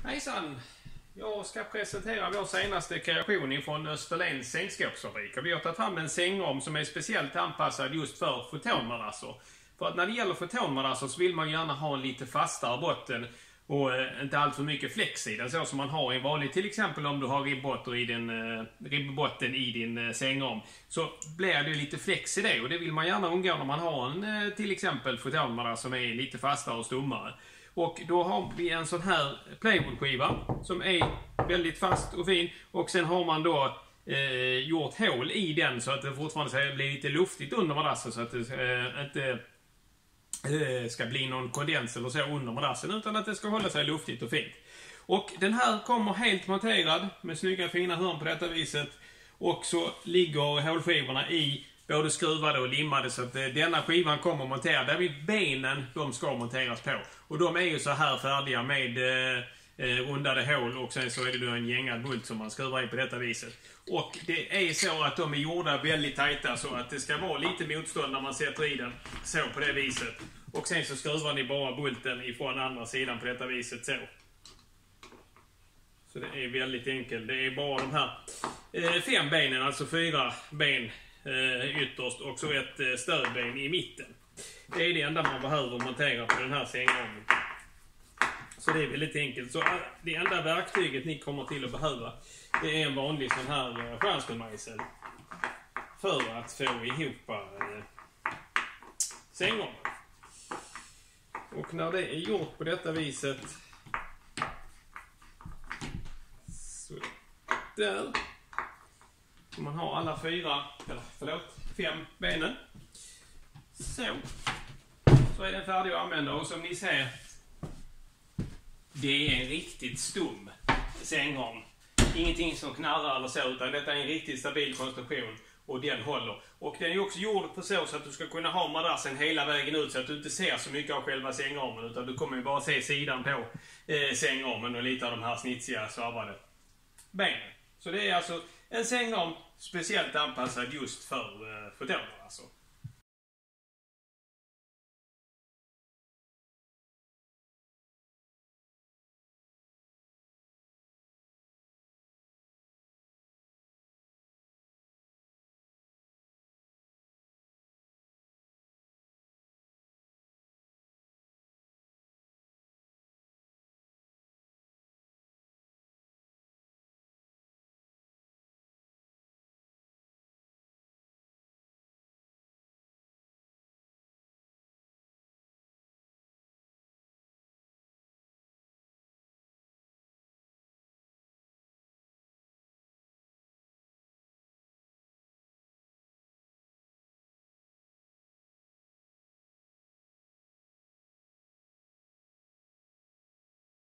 Hejsan! Jag ska presentera vår senaste kreation från Österlens sängskåpsfabrik. Vi har tagit fram en sängram som är speciellt anpassad just för fotonmadrasser. För att när det gäller fotonmadrasser så vill man gärna ha en lite fastare botten och inte allt för mycket flex i den, så som man har i en vanlig, till exempel om du har ribbbotten i din sängram, så blir det lite flex i det, och det vill man gärna undgå när man har en till exempel fotonmadrass som är lite fastare och stummare. Och då har vi en sån här plywoodskiva som är väldigt fast och fin, och sen har man då gjort hål i den så att det fortfarande blir lite luftigt under madrassen, så att det inte ska bli någon kondens eller så under madrassen, utan att det ska hålla sig luftigt och fint. Och den här kommer helt monterad med snygga fina hörn på detta viset, och så ligger hålskivorna i både skruvade och limmade, så att denna skivan kommer monterad. Där vid benen de ska monteras på. Och de är ju så här färdiga med rundade hål, och sen så är det då en gängad bult som man skruvar i på detta viset. Och det är så att de är gjorda väldigt tajta, så att det ska vara lite motstånd när man sätter i den så på det viset. Och sen så skruvar ni bara bulten ifrån andra sidan på detta viset så. Så det är väldigt enkelt. Det är bara de här 5 benen, alltså 4 ben ytterst, och så ett stödben i mitten. Det är det enda man behöver montera på den här sängramen. Så det är väldigt enkelt. Så det enda verktyget ni kommer till att behöva, det är en vanlig sån här stjärnspännmejsel för att få ihop sängramen. Och när det är gjort på detta viset, så där, så man har alla 5 benen, så är den färdig att använda. Och som ni ser, det är en riktigt stum sängram. Ingenting som knarrar eller så, utan detta är en riktigt stabil konstruktion, och den håller. Och den är också gjord på så att du ska kunna ha madrassen hela vägen ut, så att du inte ser så mycket av själva sängramen, utan du kommer ju bara se sidan på sängramen och lite av de här snitsiga svarvade benen. Så det är alltså en sängram speciellt anpassad just för fotoner alltså.